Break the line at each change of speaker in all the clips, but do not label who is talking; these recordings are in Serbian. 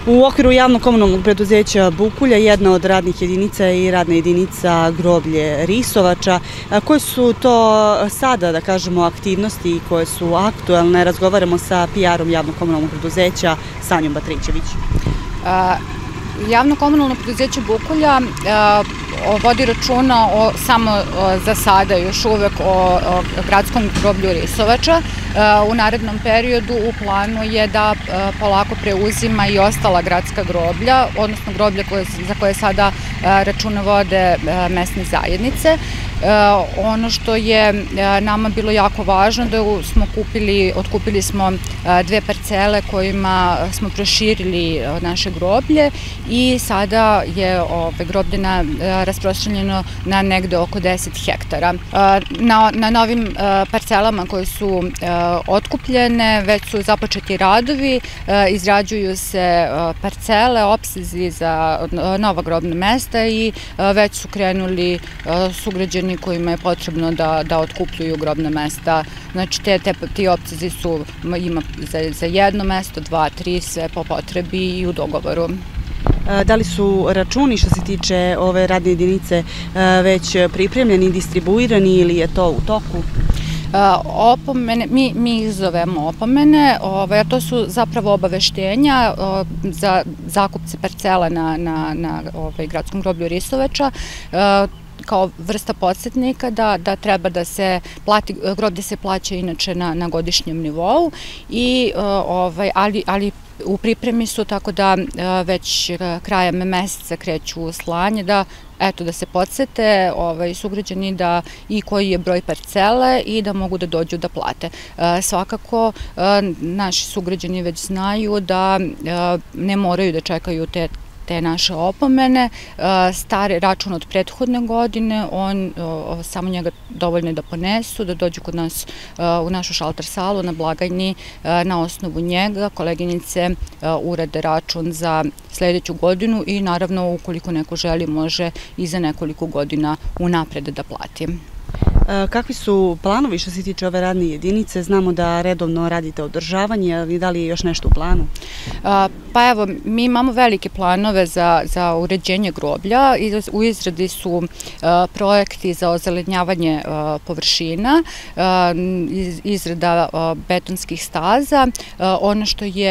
U okviru javno-komunalnog preduzeća Bukulja jedna od radnih jedinica je i radna jedinica groblje Risovača. Koje su to sada, da kažemo, aktivnosti koje su aktuelne? Razgovaramo sa PR-om javno-komunalnog preduzeća Sanjom Batrićević.
Javno-komunalno preduzeće Bukulja vodi računa samo za sada još uvek o gradskom groblju Risovača. U narednom periodu u planu je da polako preuzima i ostala gradska groblja, odnosno groblja za koje sada računa vode mesne zajednice. Ono što je nama bilo jako važno da smo otkupili smo dve parcele kojima smo proširili naše groblje i sada je groblje rasprostranjeno na negde oko 10 hektara. Na novim parcelama koje su otkupljene već su započeti radovi, izrađuju se parcele, opsezi za nova grobna mesta i već su krenuli sugrađani kojima je potrebno da otkupljuju grobna mesta. Znači, ti opsezi ima za jedno mesto, 2, 3, sve po potrebi i u dogovoru.
Da li su računi što se tiče ove radne jedinice već pripremljeni, distribuirani ili je to u toku?
Opomene, mi ih zovemo opomene, a to su zapravo obaveštenja za zakupce parcela na gradskom groblju Risovača, kao vrsta podsjetnika da treba da se plati, groblje se plaća inače na godišnjem nivou, ali u pripremi su, tako da već krajem meseca kreću slanje, da se podsete sugrađani i koji je broj parcele i da mogu da dođu da plate. Svakako, naši sugrađani već znaju da ne moraju da čekaju te naše opomene. Stari račun od prethodne godine, samo njega dovoljno je da ponesu, da dođu kod nas u našu šalter salu na blagajni, na osnovu njega koleginice urade račun za sledeću godinu i naravno ukoliko neko želi može i za nekoliko godina unapred da plati.
Kakvi su planovi što se tiče ove radne jedinice? Znamo da redovno radite održavanje, ali da li je još nešto u planu?
Pa evo, mi imamo velike planove za uređenje groblja. U izradi su projekti za ozelenjavanje površina, izrada betonskih staza. Ono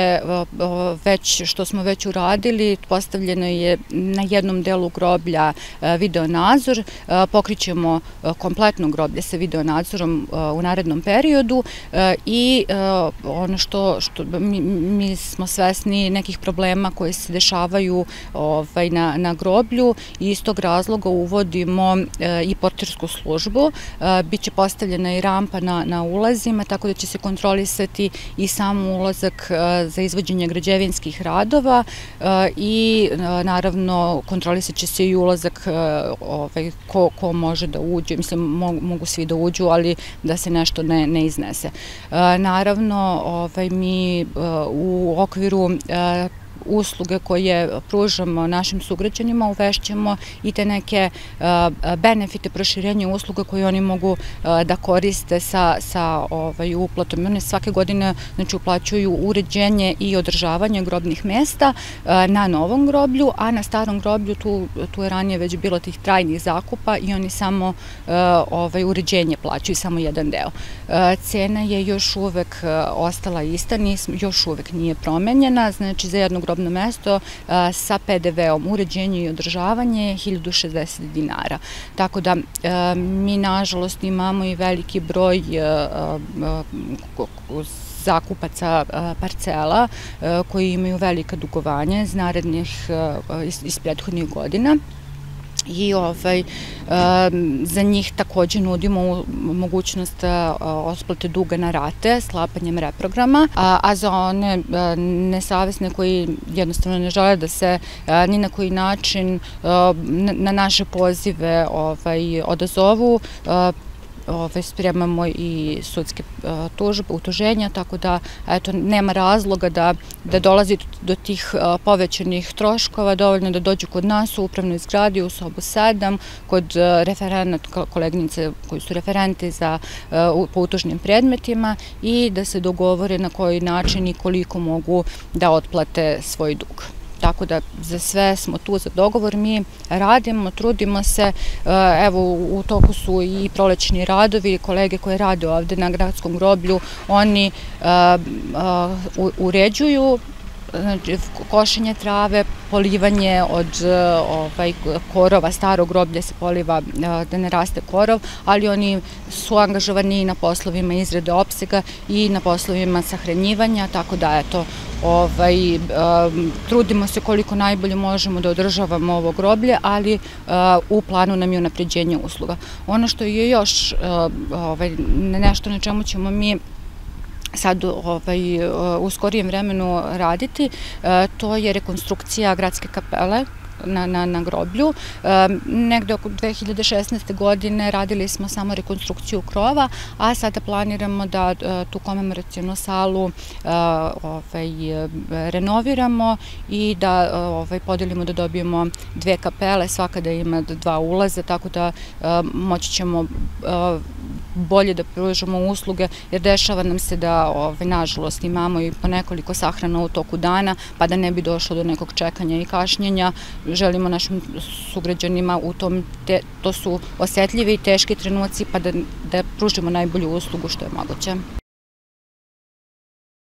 što smo već uradili, postavljeno je na jednom delu groblja video nadzor. Pokrićemo kompletno groblje sa video nadzorom u narednom periodu i ono što mi smo svesni nekih problema koji se dešavaju na groblju i iz tog razloga uvodimo i portirsku službu. Biće postavljena i rampa na ulazima, tako da će se kontrolisati i sam ulazak za izvođenje građevinskih radova i naravno kontrolisat će se i ulazak ko može da uđe, mislim mogu svi da uđu, ali da se nešto ne iznese. Naravno, mi u okviru usluge koje pružamo našim sugrađanima uvešćemo i te neke benefite proširenja usluga koje oni mogu da koriste sa uplatom. One svake godine uplaćuju uređenje i održavanje grobnih mesta na novom groblju, a na starom groblju tu je ranije već bilo tih trajnih zakupa i oni samo uređenje plaćaju, samo jedan deo. Cena je još uvek ostala ista, još uvek nije promenjena, znači za jedno grobno mesto sa PDV-om uređenje i održavanje je 1060 dinara. Tako da mi nažalost imamo i veliki broj zakupaca parcela koji imaju velika dugovanja iz prethodnih godina. I za njih takođe nudimo mogućnost otplate duga na rate sklapanjem reprograma, a za one nesavesne koji jednostavno ne žele da se ni na koji način na naše pozive odazovu, spremamo i sudske tužbe, utuženja, tako da nema razloga da dolazi do tih povećanih troškova, dovoljno da dođu kod nas u upravnoj zgradi u sobu 7, kod referenata, koleginice koji su referenti po utužnim predmetima i da se dogovore na koji način i koliko mogu da otplate svoj dug. tako da za sve smo tu za dogovor. Mi radimo, trudimo se, evo u toku su i prolećni radovi, kolege koje rade ovde na gradskom groblju, oni uređuju košenje trave, polivanje od korova, starog groblja se poliva da ne raste korov, ali oni su angažovani i na poslovima izrade opsega i na poslovima sahranjivanja, tako da eto, trudimo se koliko najbolje možemo da održavamo ovo groblje, ali u planu nam je unapređenje usluga. Ono što je još nešto na čemu ćemo mi sad u skorijem vremenu raditi, to je rekonstrukcija gradske kapele na groblju. Negde oko 2016. godine radili smo samo rekonstrukciju krova, a sada planiramo da tu komemoracionu salu renoviramo i da podelimo da dobijemo 2 kapele, svaka da ima 2 ulaza, tako da moći ćemo bolje da pružamo usluge, jer dešava nam se da, nažalost, imamo i po nekoliko sahrana u toku dana, pa da ne bi došlo do nekog čekanja i kašnjenja. Želimo našim sugrađanima to su osetljivi i teški trenuci, pa da pružimo najbolju uslugu što je moguće.